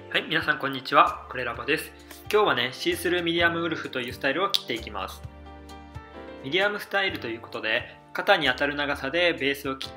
はい、皆さんこんにちは。コレラボです。今日はね、シースルーミディアムウルフというスタイルを切っていきます。ミディアムスタイルということで、肩に当たる長さでベースを切って、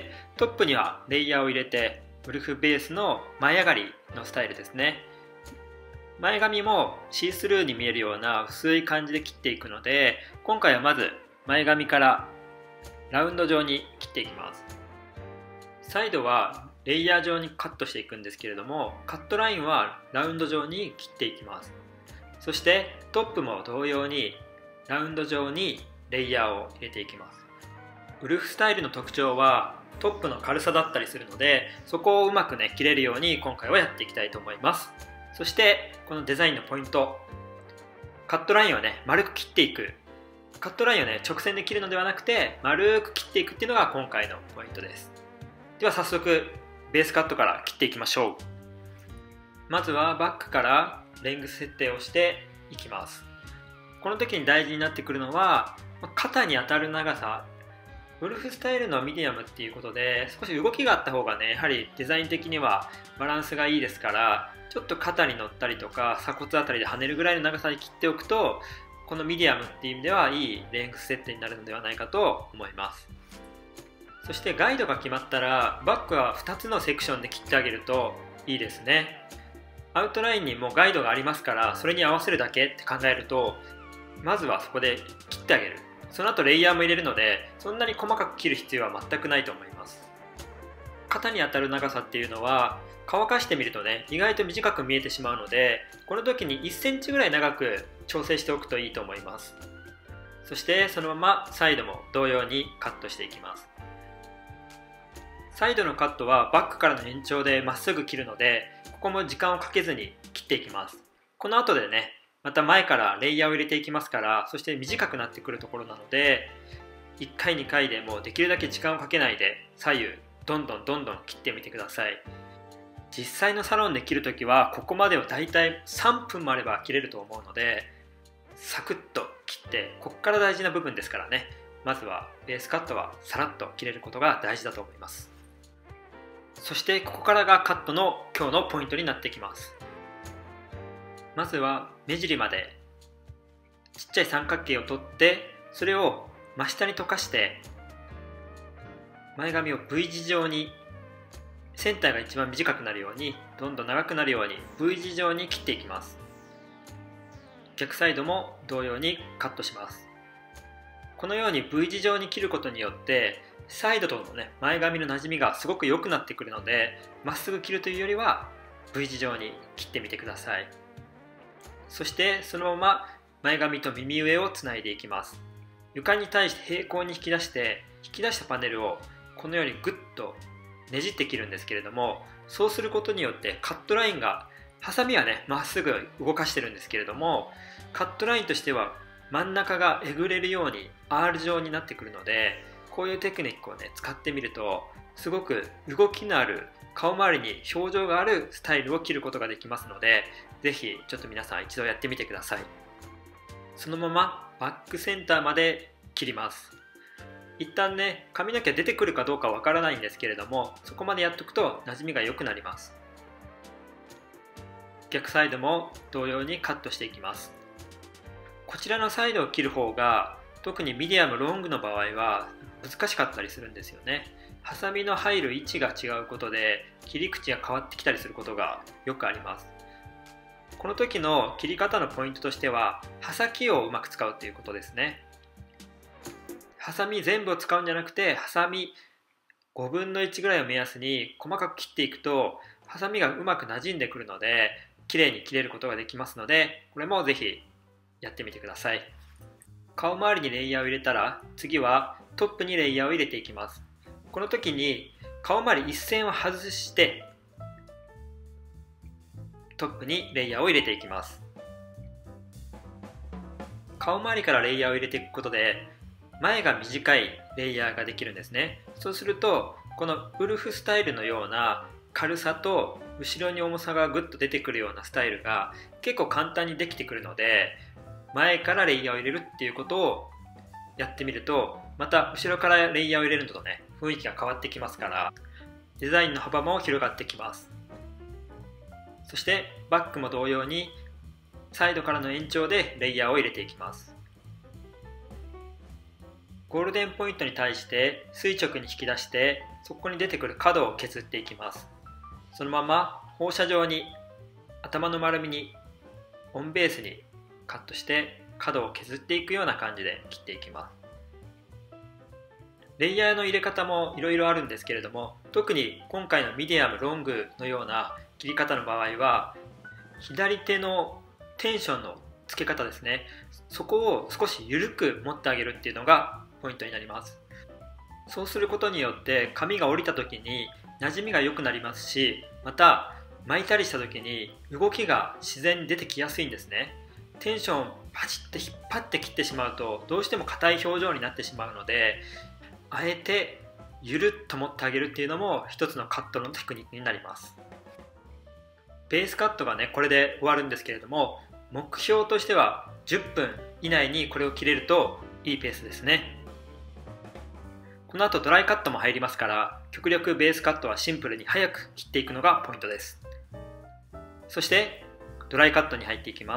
トップにはレイヤーを入れて、ウルフベースの前上がりのスタイルですね。前髪もシースルーに見えるような薄い感じで切っていくので、今回はまず前髪からラウンド状に切っていきます。サイドはレイヤー状にカットしていくんですけれども、カットラインはラウンド状に切っていきます。そしてトップも同様にラウンド状にレイヤーを入れていきます。ウルフスタイルの特徴はトップの軽さだったりするので、そこをうまくね切れるように今回はやっていきたいと思います。そしてこのデザインのポイント、カットラインをね丸く切っていく。カットラインをね直線で切るのではなくて丸く切っていくっていうのが今回のポイントです。では早速ベースカットから切っていきましょう。まずはバックからレングス設定をしていきます。この時に大事になってくるのは肩に当たる長さ。ウルフスタイルのミディアムっていうことで少し動きがあった方がねやはりデザイン的にはバランスがいいですから、ちょっと肩に乗ったりとか鎖骨あたりで跳ねるぐらいの長さに切っておくと、このミディアムっていう意味ではいいレングス設定になるのではないかと思います。そしてガイドが決まったらバックは2つのセクションで切ってあげるといいですね。アウトラインにもガイドがありますから、それに合わせるだけって考えると、まずはそこで切ってあげる。その後レイヤーも入れるので、そんなに細かく切る必要は全くないと思います。肩に当たる長さっていうのは乾かしてみるとね意外と短く見えてしまうので、この時に1センチぐらい長く調整しておくといいと思います。そしてそのままサイドも同様にカットしていきます。サイドのカットはバックからの延長でまっすぐ切るので、ここも時間をかけずに切っていきます。この後でねまた前からレイヤーを入れていきますから、そして短くなってくるところなので、1回2回でもうできるだけ時間をかけないで左右どんどん切ってみてください。実際のサロンで切るときはここまでをだいたい3分もあれば切れると思うので、サクッと切って、ここから大事な部分ですからね、まずはベースカットはさらっと切れることが大事だと思います。そしてここからがカットの今日のポイントになってきます。まずは目尻までちっちゃい三角形を取って、それを真下に溶かして前髪を V 字状に、センターが一番短くなるようにどんどん長くなるように V 字状に切っていきます。逆サイドも同様にカットします。このように V 字状に切ることによってサイドとのね前髪の馴染みがすごく良くなってくるので、まっすぐ切るというよりは V 字状に切ってみてください。そしてそのまま前髪と耳上をつないでいきます。床に対して平行に引き出して、引き出したパネルをこのようにグッとねじって切るんですけれども、そうすることによってカットラインが、ハサミはねまっすぐ動かしてるんですけれども、カットラインとしては真ん中がえぐれるように R 状になってくるので、こういうテクニックをね使ってみるとすごく動きのある、顔周りに表情があるスタイルを切ることができますので、ぜひちょっと皆さん一度やってみてください。そのままバックセンターまで切ります。一旦ね髪の毛出てくるかどうかわからないんですけれども、そこまでやっておくと馴染みが良くなります。逆サイドも同様にカットしていきます。こちらのサイドを切る方が特にミディアムロングの場合は難しかったりするんですよね。ハサミの入る位置が違うことで切り口が変わってきたりすることがよくあります。この時の切り方のポイントとしては、刃先をうまく使うということですね。ハサミ全部を使うんじゃなくて、ハサミ5分の1ぐらいを目安に細かく切っていくと、ハサミがうまく馴染んでくるので綺麗に切れることができますので、これもぜひやってみてください。顔周りにレイヤーを入れたら、次はトップにレイヤーを入れていきます。この時に顔周り一線を外してトップにレイヤーを入れていきます。顔周りからレイヤーを入れていくことで前が短いレイヤーができるんですね。そうするとこのウルフスタイルのような軽さと後ろに重さがぐっと出てくるようなスタイルが結構簡単にできてくるので、前からレイヤーを入れるっていうことをやってみると、また後ろからレイヤーを入れるのとね雰囲気が変わってきますから、デザインの幅も広がってきます。 そしてバックも同様にサイドからの延長でレイヤーを入れていきます。ゴールデンポイントに対して垂直に引き出して、そこに出てくる角を削っていきます。そのまま放射状に頭の丸みにオンベースにカットして角を削っていくような感じで切っていきます。レイヤーの入れ方もいろいろあるんですけれども、特に今回のミディアムロングのような切り方の場合は、左手のテンションのつけ方ですね、そこを少し緩く持ってあげるっていうのがポイントになります。そうすることによって髪が降りた時に馴染みが良くなりますし、また巻いたりした時に動きが自然に出てきやすいんですね。テンションをパチッと引っ張って切ってしまうとどうしても硬い表情になってしまうので、あえてゆるっと持ってあげるっていうのも一つのカットのテクニックになります。ベースカットがねこれで終わるんですけれども、目標としては10分以内にこれを切れるといいペースですね。この後ドライカットも入りますから、極力ベースカットはシンプルに早く切っていくのがポイントです。そしてドライカットに入っていきます。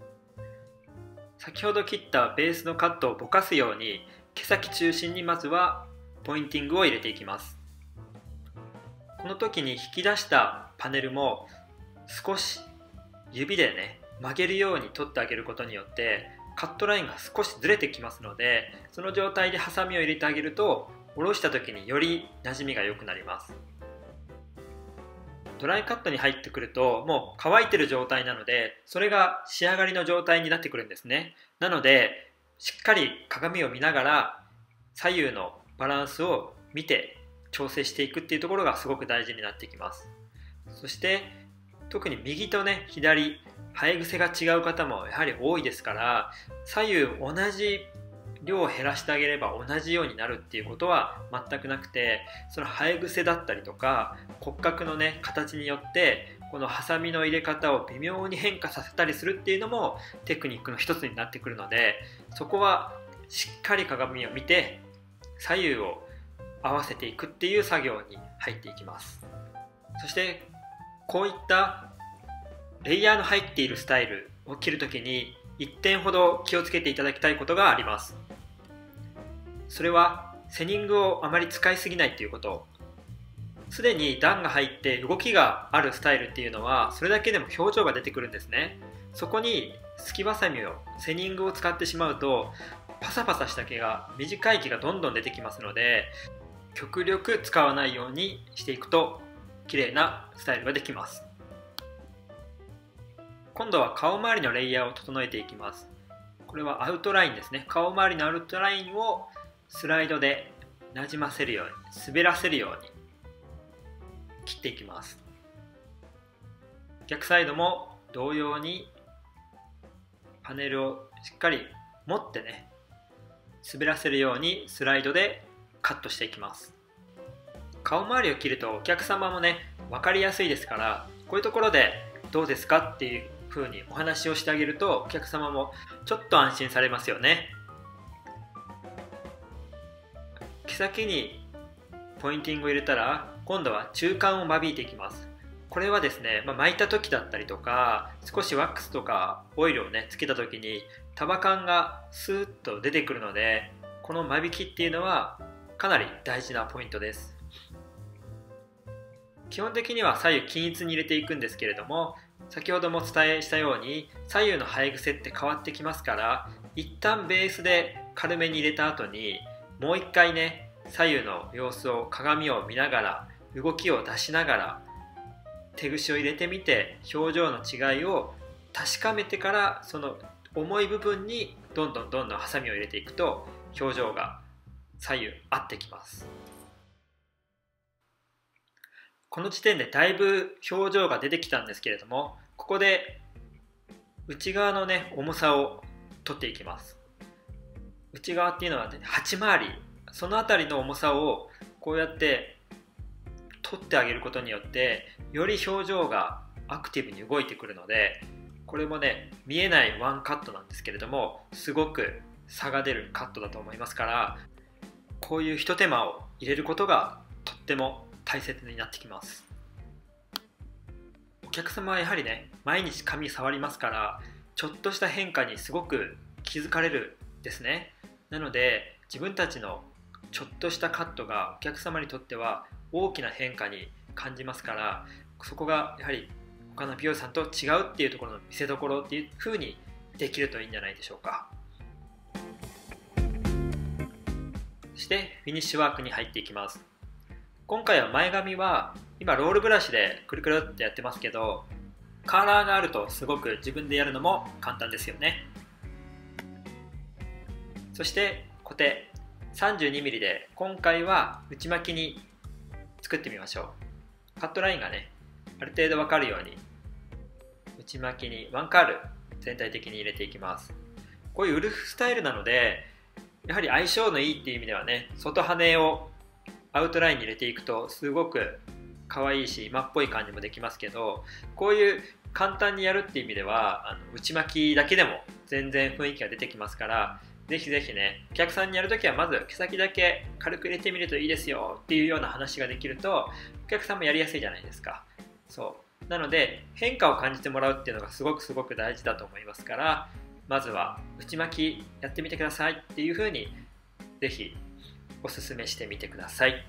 先ほど切ったベースのカットをぼかすように毛先中心にまずはポインティングを入れていきます。この時に引き出したパネルも少し指でね曲げるように取ってあげることによってカットラインが少しずれてきますので、その状態でハサミを入れてあげると下ろした時により馴染みが良くなります。ドライカットに入ってくるともう乾いてる状態なので、それが仕上がりの状態になってくるんですね。なのでしっかり鏡を見ながら左右のバランスを見て調整していくっていうところがすごく大事になってきます。そして特に右とね左、生え癖が違う方もやはり多いですから、左右同じ量を減らしてあげれば同じようになるっていうことは全くなくて、その生え癖だったりとか骨格のね形によってこのハサミの入れ方を微妙に変化させたりするっていうのもテクニックの一つになってくるので、そこはしっかり鏡を見て左右を合わせていくっていう作業に入っていきます。そしてこういったレイヤーの入っているスタイルを切るときに1点ほど気をつけていただきたいことがあります。それはセニングをあまり使いすぎないということ。すでに段が入って動きがあるスタイルっていうのはそれだけでも表情が出てくるんですね。そこにすきばさみをセニングを使ってしまうとパサパサした毛が、短い毛がどんどん出てきますので、極力使わないようにしていくと綺麗なスタイルができます。今度は顔周りのレイヤーを整えていきます。これはアウトラインですね。顔周りのアウトラインをスライドでなじませるように、滑らせるように切っていきます。逆サイドも同様にパネルをしっかり持ってね、滑らせるようにスライドでカットしていきます。顔周りを切るとお客様もね分かりやすいですから、こういうところでどうですかっていう風にお話をしてあげるとお客様もちょっと安心されますよね。毛先にポインティングを入れたら今度は中間を間引いていきます。これはですね、巻いた時だったりとか少しワックスとかオイルをねつけた時に束感がスーッと出てくるので、この間引きっていうのはかなり大事なポイントです。基本的には左右均一に入れていくんですけれども、先ほどもお伝えしたように左右の生え癖って変わってきますから、一旦ベースで軽めに入れた後にもう一回ね左右の様子を鏡を見ながら動きを出しながら手ぐしを入れてみて表情の違いを確かめてから、その重い部分にどんどんハサミを入れていくと表情が左右合ってきます。この時点でだいぶ表情が出てきたんですけれども、ここで内側のね重さを取っていきます。内側っていうのは、ね、8回り、そのあたりの重さをこうやって取ってあげることによってより表情がアクティブに動いてくるので、これもね見えないワンカットなんですけれどもすごく差が出るカットだと思いますから、こういう一手間を入れることがとっても大切になってきます。 お客様はやはりね、毎日髪触りますから、ちょっとした変化にすごく気づかれるんですね。なので自分たちのちょっとしたカットがお客様にとっては大きな変化に感じますから、そこがやはり他の美容師さんと違うっていうところの見せどころっていう風にできるといいんじゃないでしょうか。そしてフィニッシュワークに入っていきます。今回は前髪は今ロールブラシでくるくるってやってますけど、カーラーがあるとすごく自分でやるのも簡単ですよね。そしてコテ 32mm で今回は内巻きに作ってみましょう。カットラインがね、ある程度わかるように内巻きにワンカール全体的に入れていきます。こういうウルフスタイルなので、やはり相性のいいっていう意味ではね、外羽をアウトラインに入れていくとすごく可愛いし今っぽい感じもできますけど、こういう簡単にやるっていう意味では内巻きだけでも全然雰囲気が出てきますから、ぜひぜひね、お客さんにやるときはまず毛先だけ軽く入れてみるといいですよっていうような話ができると、お客さんもやりやすいじゃないですか。そうなので変化を感じてもらうっていうのがすごく大事だと思いますから、まずは内巻きやってみてくださいっていう風にぜひおすすめしてみてください。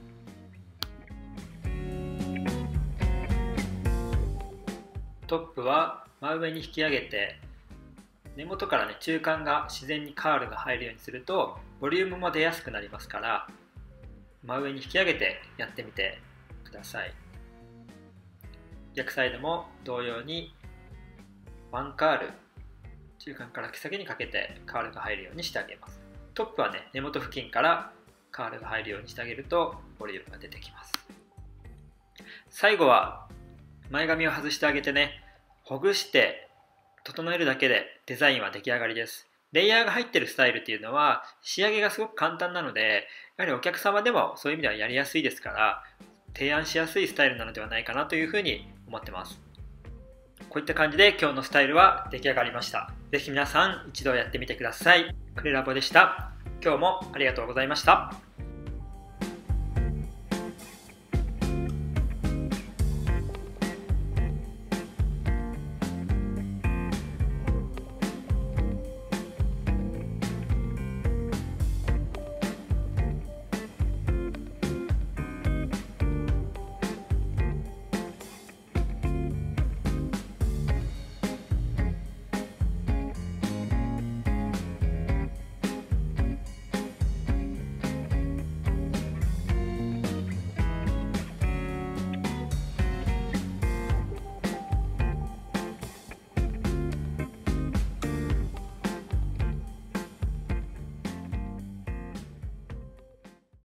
トップは真上に引き上げて、根元からね、中間が自然にカールが入るようにするとボリュームも出やすくなりますから、真上に引き上げてやってみてください。逆サイドも同様にワンカール、中間から毛先にかけてカールが入るようにしてあげます。トップはね、根元付近からカールが入るようにしてあげるとボリュームが出てきます。最後は前髪を外してあげてね、ほぐして整えるだけでデザインは出来上がりです。レイヤーが入ってるスタイルっていうのは仕上げがすごく簡単なので、やはりお客様でもそういう意味ではやりやすいですから、提案しやすいスタイルなのではないかなというふうに思ってます。こういった感じで今日のスタイルは出来上がりました。ぜひ皆さん一度やってみてください。クレラボでした。今日もありがとうございました。